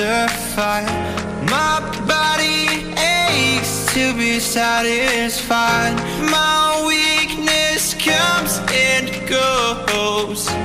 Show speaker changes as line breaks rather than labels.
justified. My body aches to be satisfied. My weakness comes and goes.